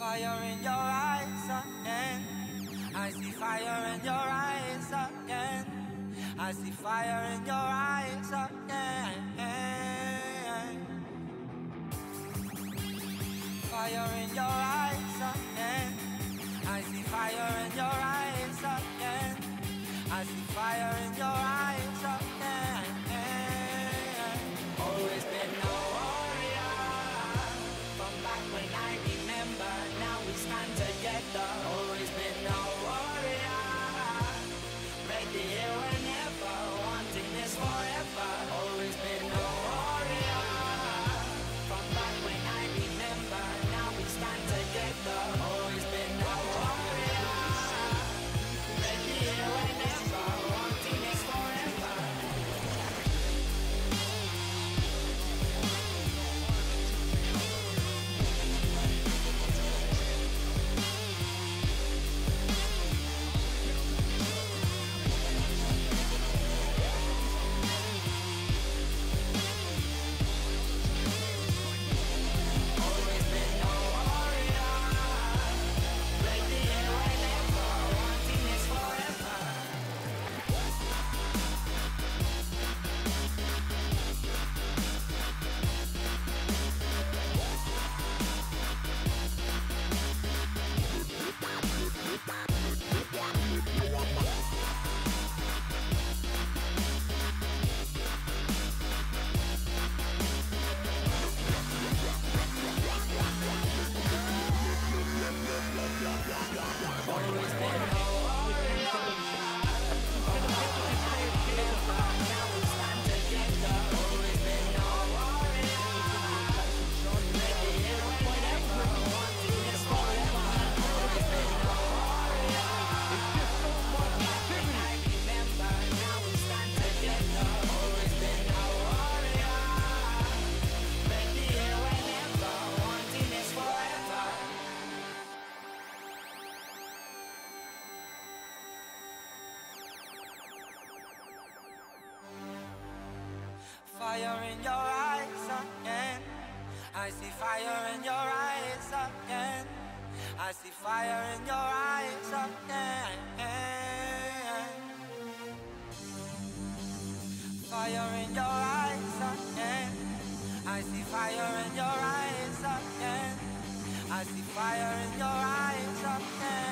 Fire in your eyes again. I see fire in your eyes again. I see fire in your eyes again. Fire in your eyes again. I see fire in your eyes again. I see fire in your eyes again. Always been a warrior. From back when I remember, now we stand together. Always been a warrior. Ready here whenever, wanting this forever. Always been a warrior. From back when I remember, now we stand together. Always been a warrior. Ready here whenever, wanting this forever. Fire in your eyes again. I see fire in your eyes again. I see fire in your eyes again. Fire in your eyes again. I see fire in your eyes again. I see fire in your eyes again.